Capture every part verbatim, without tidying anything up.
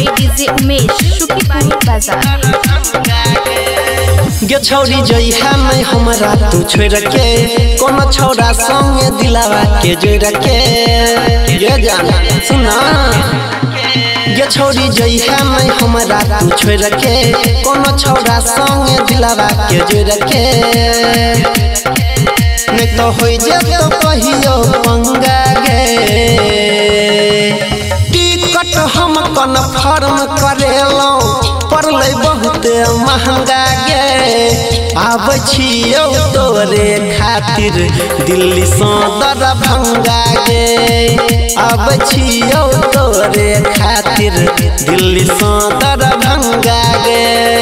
बाई DJ Umesh Shukipur बाजार। गे छौरी जइहा नहीं हमरा तू छोड़ के कोनो छौरा संगे दिलावा के जोड़ के ये जान सुना। गे छौरी जइहा नहीं हमरा तू छोड़ के कोनो छौरा संगे दिलावा के जोड़ के नहीं तो होई जे तो कहियो पंगा गे। टिकट हम कन्फर्म करेलो पड़ले बहुत महंगा गे। आब छियौ तोरे खातिर दिल्ली से दरभंगा गे। आब छियौ तोरे खातिर दिल्ली से दरभंगा गे।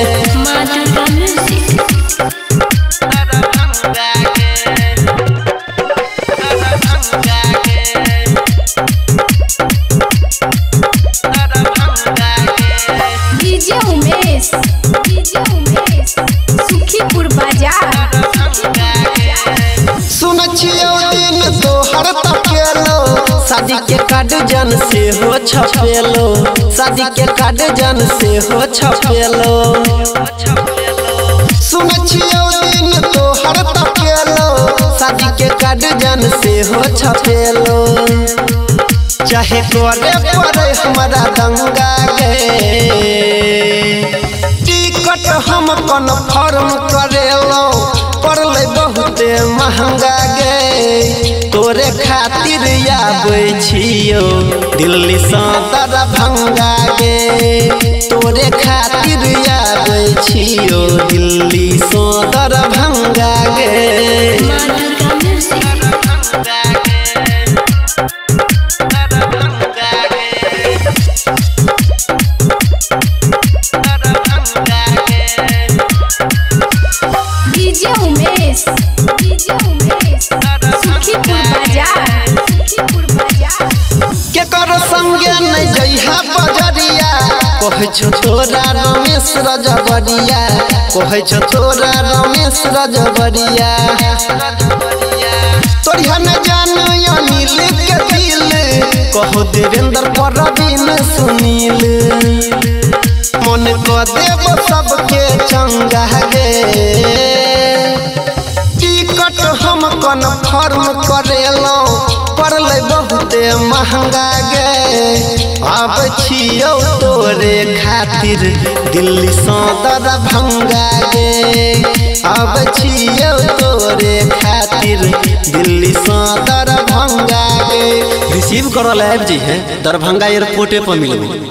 डीजे उमेश डीजे उमेश शुकीपुर बाजार। सुन छियौ दिन तोहर तकेलो शादी के कार्ड जन से हो छपेलो। शादी के कार्ड जन से हो छपेलो। सुन छियौ दिन तोहर तकेलो शादी के कार्ड जन से हो छपेलो। चाहे करे पड़े हमारा दंगा गे। टिकट हम कन्फर्म करेलो पड़ले बहुत महंगा गे। तोरे खातिर आबै छियौ दिल्ली से दरभंगा गे। तोरे खातिर आबै छियौ दिल्ली से दरभंगा गे। डीजे उमेश डीजे उमेश शुकीपुर बाजार शुकीपुर बाजार। के करो संगे नहीं जइहा बजरिया कहै छो तोरा रमेश रजबरिया। कहै छो तोरा रमेश रजबरिया। तोरिया न जान अनिल के दिल कहो देवेंद्र परवीन सुनील। मन को देव सबके चंगा गे। टिकट हम कन्फर्म करेलो पड़ले बहुत महंगा गे। आब छियौ तोरे खातिर दिल्ली से दरभंगा गे। आब छियौ तोरे खातिर दिल्ली से दरभंगा गे। रिसीव करल आबि जी है दरभंगा एयरपोर्टे पर मिलबे।